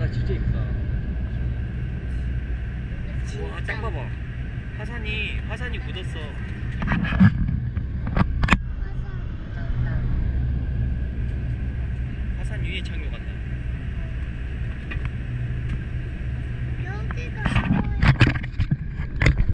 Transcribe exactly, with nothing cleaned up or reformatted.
아 진짜 이쁘다. 와, 딱 봐봐. 화산이 화산이 묻었어.